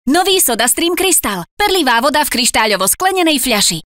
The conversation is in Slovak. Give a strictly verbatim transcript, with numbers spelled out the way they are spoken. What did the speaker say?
Nový SodaStream Crystal. Perlivá voda v kryštáľovo sklenenej fľaši.